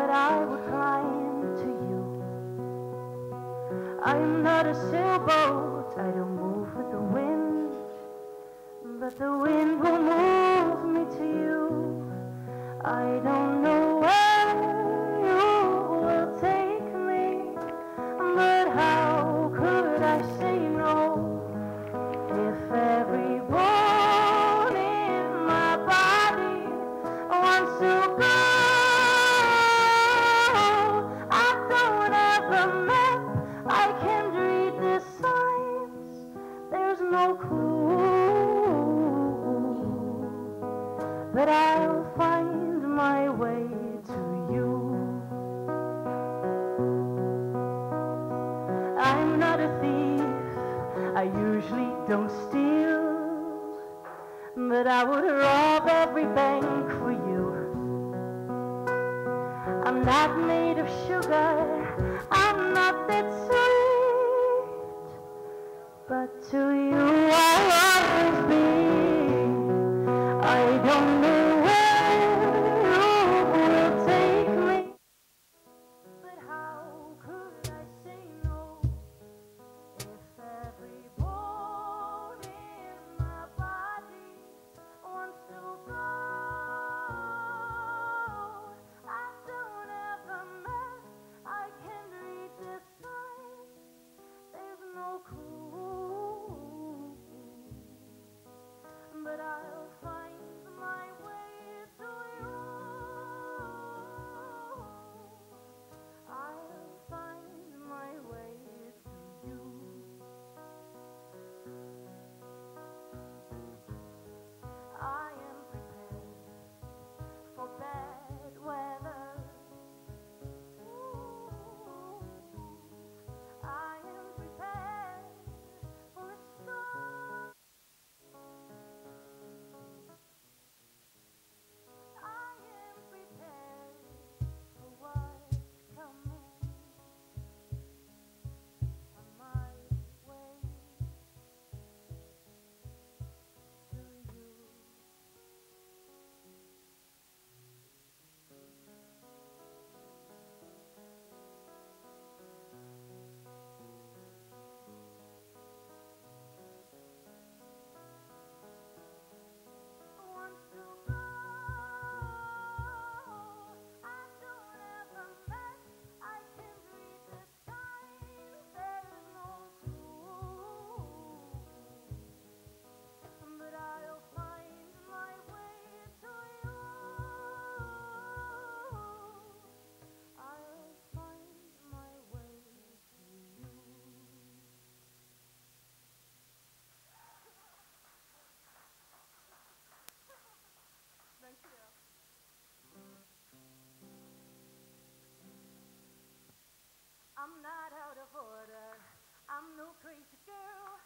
that I would climb to you. I am not a sailboat, I don't move with the wind, but the wind will move me to you. I don't know where you will take me, but how could I say no if every bone in my body wants to go? I don't have a map, I can't read the signs, there's no clue, but I'll find my way to you. I'm not a thief, I usually don't steal, but I would rob every bank for you. I'm not made of sugar, I'm not that sweet, but to you I'll always be. I don't know where you will take me, but how could I say no if every bone in my body wants to go? I don't have a map, I can't read the signs, there's no clue, but I'll find my way to you. I'll find my way to you. I am prepared for bad weather. Ooh, I am prepared for a storm. I am prepared for what's coming on my way to you. Wants to go. I don't have a map, I can't read the signs, there's no clue, but I'll find my way to you. I'll find my way to you. Thank you. I'm not out of order, I'm no crazy girl,